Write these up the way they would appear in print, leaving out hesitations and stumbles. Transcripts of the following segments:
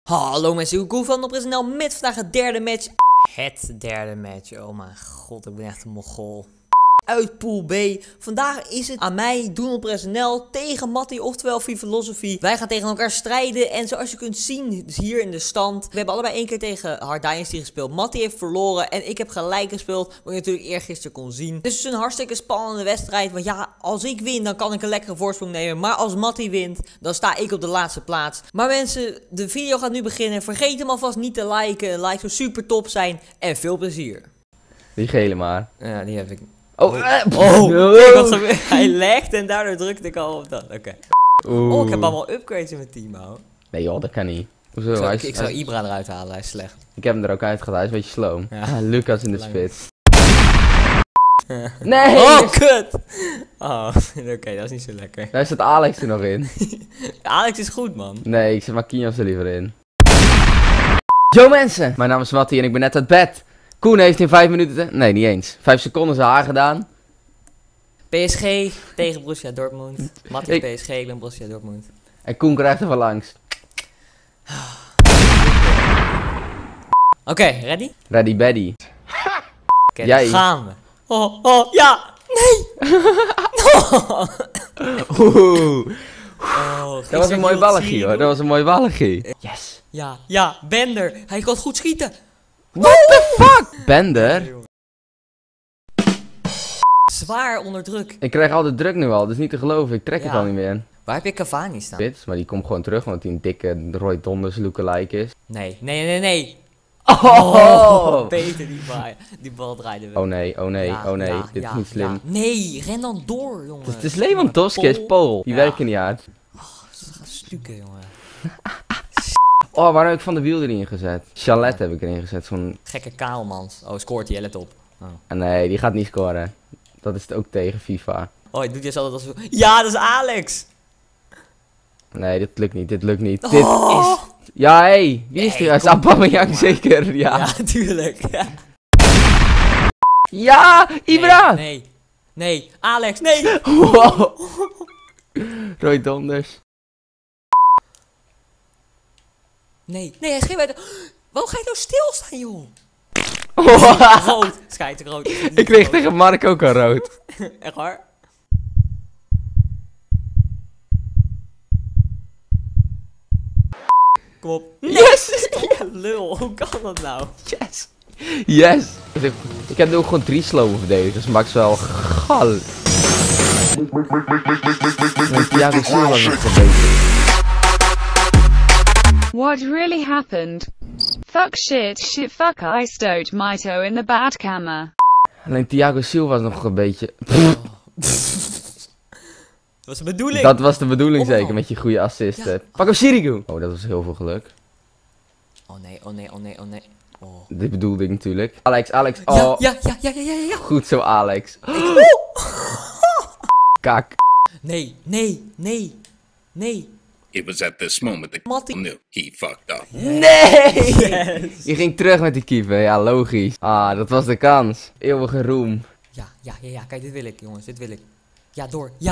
Hallo mensen, hoe cool van op.nl met vandaag het derde match. Het derde match, oh mijn god, ik ben echt een mogol. Uit Pool B. Vandaag is het aan mij, doen op.nl, tegen Matty, oftewel Philosophy. Wij gaan tegen elkaar strijden en zoals je kunt zien, dus hier in de stand. We hebben allebei één keer tegen Hard Dynasty gespeeld. Matty heeft verloren en ik heb gelijk gespeeld, wat je natuurlijk eergisteren kon zien. Dus het is een hartstikke spannende wedstrijd, want ja, als ik win, dan kan ik een lekkere voorsprong nemen. Maar als Matty wint, dan sta ik op de laatste plaats. Maar mensen, de video gaat nu beginnen. Vergeet hem alvast niet te liken. Een like zou super top zijn en veel plezier. Die gele maar. Ja, die heb ik. Oh, Kijk wat gebeurt. Hij legt en daardoor drukte ik al op dat. Oké. Oh, ik heb allemaal upgrades in mijn team, hoor. Nee joh, dat kan niet. Hoezo? Ik zou Ibra eruit halen, hij is slecht. Ik heb hem er ook uitgehaald, hij is een beetje slow. Ja. Lucas in de spits. Nee! Oh, kut! Oh, oké, dat is niet zo lekker. Daar zit Alex er nog in. Alex is goed, man. Nee, ik zet Marquinhos er liever in. Yo mensen! Mijn naam is Matty en ik ben net uit bed. Koen heeft in 5 minuten... Nee, niet eens. 5 seconden zijn haar gedaan. PSG tegen Borussia Dortmund. Matty PSG, ik ben Borussia Dortmund. En Koen krijgt er van langs. Oké, ready? Ready, Baddy. Oké, dan gaan we. Oh, ja! Nee! Oeh. Oh, Dat was een mooi balletje hoor, dat was een mooi balletje. Yes. Ja, Bender. Hij kan goed schieten. What the fuck? Bender? Zwaar onder druk. Ik krijg al de druk nu al, dus niet te geloven, ik trek het Ja. al niet meer. Waar heb je Cavani staan? Spits, maar die komt gewoon terug, omdat hij een dikke Roy Donders lookalike is. Nee. Oh! Beter die bal draaide wel. Oh nee, dit is niet slim. Ja. Nee, ren dan door, jongen. Het is Lewandowski, is Pool. Die werken niet uit. Ze gaan stukken, jongen. Oh, waarom heb ik Van de Wiel erin gezet? Chalet heb ik erin gezet, zo'n... Gekke kaalmans. Oh, scoort hij, let op. Oh. Nee, die gaat niet scoren. Dat is het ook tegen FIFA. Oh, hij doet juist altijd als... Ja, dat is Alex! Nee, dit lukt niet, dit lukt niet. Oh. Dit is... Ja, hé, wie is er? Aubameyang zeker, ja. Ja, tuurlijk. Ja, Ibra! Nee, Alex, nee! Wow. Roy Donders. Nee, hij is geen buiten. Waarom ga je nou stilstaan, joh? Oh. Rood, schijt rood. Ik kreeg tegen Mark ook al rood. Echt waar? Kom op. Nee. Yes! Lul, hoe kan dat nou? Yes! Yes! Ik heb nu ook gewoon 3 slow verdedigers, dus max wel gal. Ja, ik zie wel nog beter. What really happened? Fuck shit, fuck I stowed Mito in the bad camera. Alleen Thiago Silva was nog een beetje... Dat was de bedoeling. Dat was de bedoeling Oh. zeker, met je goede assisten. Ja. Pak hem Sirigu! Oh, dat was heel veel geluk. Oh nee. Oh. Dit bedoelde ik natuurlijk. Alex, oh. Ja. Goed zo, Alex. Kak. Nee. It was at this moment that Matty. knew he fucked up. Nee! Yes. Je ging terug met die keeper, ja logisch. Ah, dat was de kans. Eeuwige roem. Ja, kijk, dit wil ik, jongens, dit wil ik. Ja, door. Ja.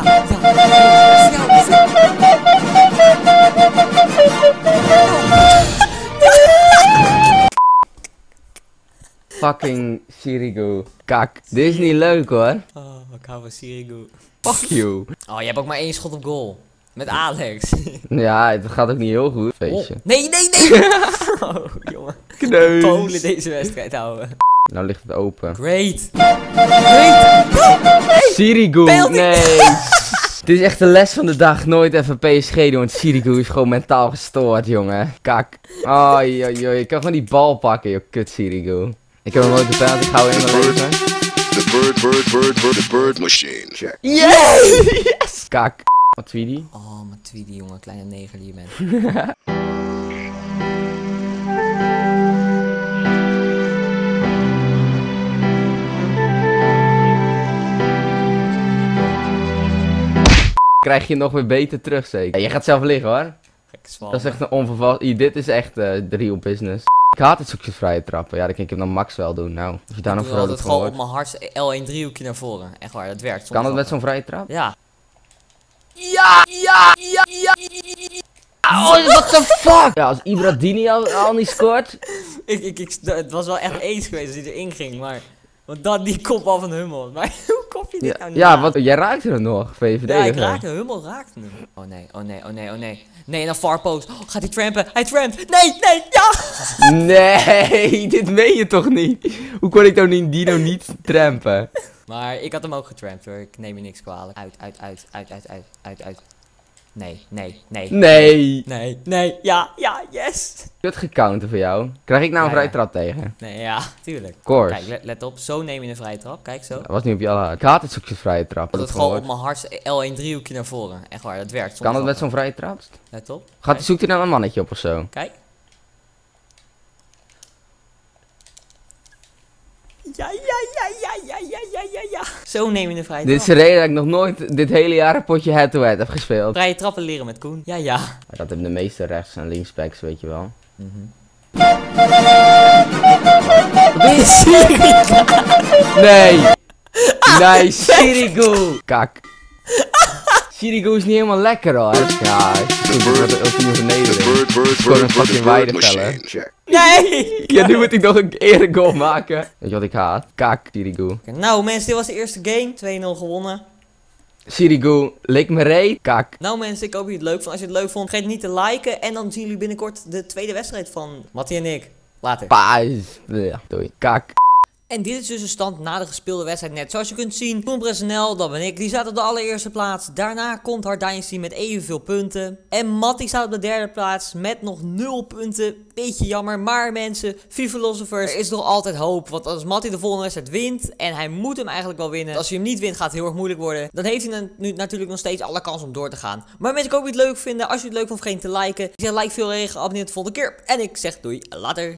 Fucking Sirigu. Kak. Dit is niet leuk hoor. Oh, ik hou van Sirigu. Fuck you. Oh, je hebt ook maar 1 schot op goal. Met Alex. Ja, het gaat ook niet heel goed. Feestje. Oh. Nee. Oh, jongen. Kneus. Polen deze wedstrijd houden. Nou ligt het open. Great. Sirigu. Penalty. Nee. Dit is echt de les van de dag. Nooit even PSG doen. Want Sirigu is gewoon mentaal gestoord, jongen. Kak. Oi. Je kan gewoon die bal pakken, joh. Kut Sirigu. Ik heb hem nooit de penalty gehouden in mijn leven. The bird machine. Check. Yes! Kak. Wat Tweedy? Oh, mijn Tweedy, jongen. Kleine neger die je bent. Krijg je nog weer beter terug zeker. Ja, je gaat zelf liggen hoor. Gekke zwal. Dat is echt een onvervast... Dit is echt de real business. Ik haat het zoekjes vrije trappen. Ja, dan kan ik hem dan max wel doen. Nou, als je daar nog Ik doe vrolijk altijd van gewoon wordt. op mijn hart L1 driehoekje naar voren. Echt waar, dat werkt. Kan het met zo'n vrije trap? Ja. Oh, what the fuck? Ja, als Ibradini al niet scoort. Het was wel echt eens geweest als hij erin ging, maar... Want dan die kopbal van Hummel. Maar hoe kop je dit nou niet Ja, aan? wat, jij raakte hem nog, VVD. Ja, ik raakte Hummel, raakte hem. Oh nee, oh nee, oh nee, oh nee. Nee, en dan far post. Oh, gaat hij trampen? Hij trampt. Nee, nee, ja! Nee, dit meen je toch niet? Hoe kon ik nou Dino niet trampen? Maar ik had hem ook getrampt hoor, ik neem je niks kwalijk. Uit. Nee. Nee, ja, yes! Kut gecounter voor jou. Krijg ik nou een Ja, vrije ja. trap tegen? Nee, ja, tuurlijk. Course. Kijk, let op, zo neem je een vrije trap, kijk zo. Dat was niet op je hart. Ik haat het zo'n vrije trap. Dat het gewoon op mijn hart L1 driehoekje naar voren. Echt waar, dat werkt. Kan dat met zonder zo'n vrije trap? grappen. Let op. Zoekt hij dan een mannetje op of zo? Kijk. Ja. Zo neem je een vrije Dit is de trap. reden dat ik nog nooit dit hele jaar een potje head-to-head heb gespeeld. Vrije trappen leren met Koen. Ja. Dat hebben de meeste rechts- en linksbacks, weet je wel. Nee! Nee, Sirigu! Kak. Sirigu is niet helemaal lekker hoor. Ja, ik moet de ultieme vernedering. Gewoon een fucking weideveller. Check. Nee! Ja, nu moet ik nog een eerder goal maken. Weet je wat ik haat? Kak, Sirigu. Nou mensen, dit was de eerste game. 2-0 gewonnen. Sirigu, lik me reet. Kak. Nou mensen, ik hoop dat je het leuk vond. Als je het leuk vond, vergeet niet te liken. En dan zien jullie binnenkort de tweede wedstrijd van Mattie en ik. Later. Paas. Ja, doei. Kak. En dit is dus de stand na de gespeelde wedstrijd net. Zoals je kunt zien, Koen.nl, dat ben ik, die staat op de allereerste plaats. Daarna komt Hard Dynasty met evenveel punten. En Mattie staat op de derde plaats met nog 0 punten. Beetje jammer, maar mensen, Philosophers, er is nog altijd hoop. Want als Mattie de volgende wedstrijd wint, en hij moet hem eigenlijk wel winnen. Als hij hem niet wint, gaat het heel erg moeilijk worden. Dan heeft hij nu natuurlijk nog steeds alle kans om door te gaan. Maar mensen, ik hoop dat je het leuk vinden. Als je het leuk vond, vergeet niet te liken. Ik zeg like veel regen, abonneer de volgende keer. En ik zeg doei, later.